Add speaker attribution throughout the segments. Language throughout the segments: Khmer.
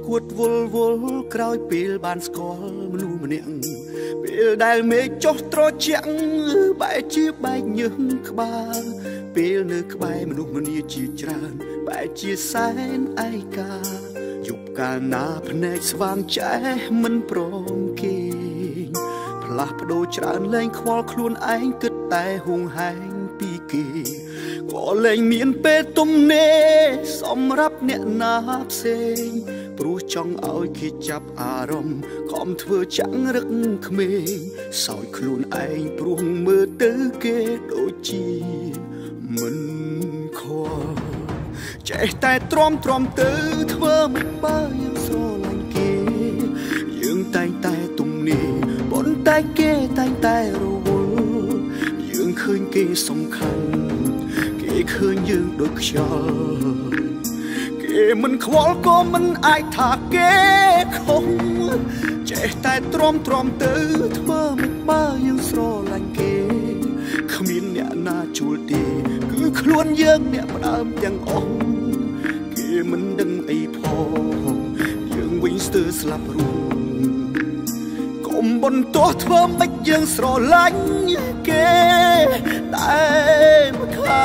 Speaker 1: ួតវល់វល់ក្រោយពេលបានស្គាល់មនុស្សម្នាក់ពេលដែលមេឃចុះត្រជាក់បែកជាបែកញើសក្បាលពេលនៅក្បែរមនុស្សម្នាជាច្រើនបែកជាសែនឯកាយប់កាលណាភ្នែកស្វាងចែមិនព្រមគេផ្លាស់ប្ដូរច្រើនលែងខ្វល់ខ្លួនឯងគិតតែហួងហែងពីគេក៏លែងមានពេលទំនេរសម្រាប់អ្នកណាផ្សេងព្រោះចង់ឲ្យគេចាប់អារម្មណ៍ខំធ្វើចាក់រឹកក្មេងសោយខ្លួនឯងព្រោះមើលទៅគេដូចជាមិនខកចេះតែទ្រាំទៅធ្វើមិនបើយើងស្រឡាញ់គេយើងតែងតែទំនេរប៉ុន្តែគេតែងតែរវល់យើងឃើញគេសំខាន់គេឃើញយើងដូចខ្យល់គេមិនខ្វល់ក៏មិនអាចថាគេខុសចេះតែទ្រាំទៅធ្វើមិនបើយើងស្រឡាញ់គេគ្មានអ្នកណាជួលទេគឺខ្លួនយើងអ្នកផ្ដើមទាំងអស់គេមិនដឹងអីផងយើងវិញស្ទើរស្លាប់រួមកុំបន្ទោសធ្វើមិនយើងស្រឡាញ់គេតែម្ខា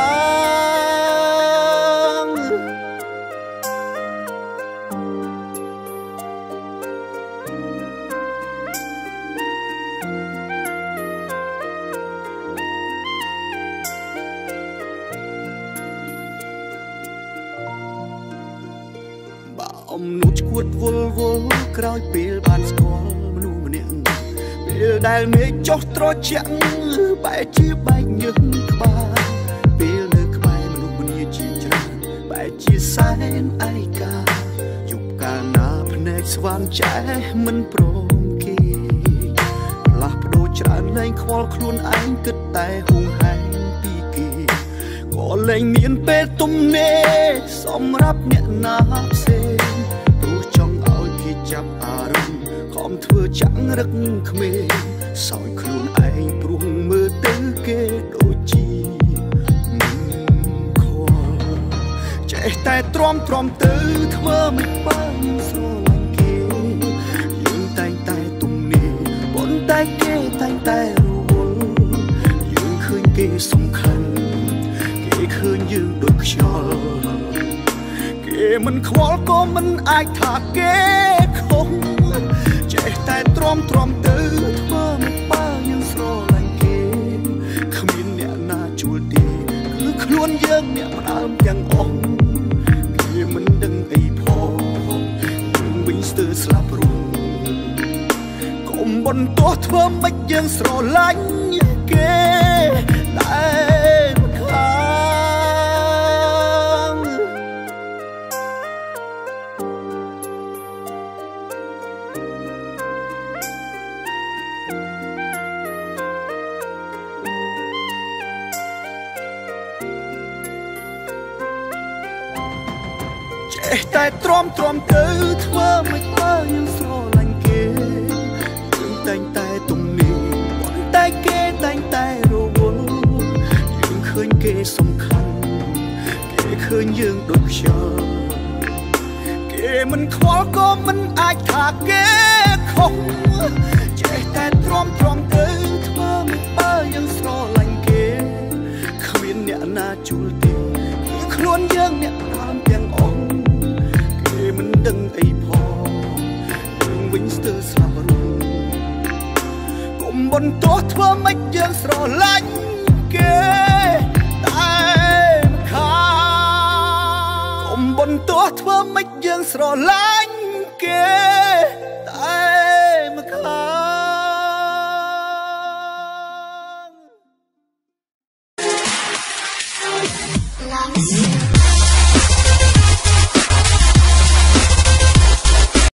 Speaker 1: ងអំនួតឈួតវល់វល់ក្រោយពេលបានស្គាល់មនុស្សម្នាក់ពេលដែលមេឃចុះត្រជាក់បែកជាបែកញើសក្បាលពេលនៅក្បែរមនុស្សម្នាជាច្រើនបែកជាសែនឯកាយប់កាលណាភ្នែកស្វាងចែមិនព្រមគេផ្លាស់ប្ដូរច្រើនលែងខ្វល់ខ្លួនឯងគិតតែហួងហែងពីគេក៏លែងមានពេលទំនេរសម្រាប់អ្នកណាផ្សេងចាប់អារម្មណ៍ខំធ្វើចាក់រឹកក្មេងសោយខ្លួនឯងព្រោះមើលទៅគេដូចជាមិនខកចេះតែទ្រាំទៅធ្វើមិនបើយើងស្រឡាញ់គេយើងតែងតែទំនេរប៉ុន្តែគេតែងតែរវល់យើងឃើញគេសំខាន់គេឃើញយើងដូចខ្យល់គេមិនខ្វល់ក៏មិនអាចថាគេខុសចេះតែទ្រាំទៅធ្វើមិនបើយើងស្រឡាញ់គេគ្មានអ្នកណាជួលទេគឺខ្លួនយើងអ្នកផ្ដើមទាំងអស់គេមិនដឹងអីផងយើងវិញស្ទើរស្លាប់រួមកុំបន្ទោសធ្វើមិនយើងស្រឡាញ់គេតែម្ខាងចេះតែទ្រាំទៅធ្វើមិនបើយើងស្រឡាញ់គេយើងតែងតែទំនេរប៉ុន្តែគេតែងតែរវល់យើងឃើញគេសំខាន់គេឃើញយើងដូចខ្យល់គេមិនខ្វល់ក៏មិនអាចថាគេខុសចេះតែទ្រាំទៅធ្វើមិនបើយើងស្រឡាញ់គេគ្មានអ្នកណាជួលទេគឺខ្លួនយើងអ្នកដើមទាំងអស់មិនដឹងអីផងយើងវិញស្ទើរស្លាប់រួមកុំបន្ទោសធ្វើមិនយើងស្រឡាញ់គេតែម្ខាងកុំបន្ទោសធ្វើមិនយើងស្រឡាញ់គេតែម្ខាង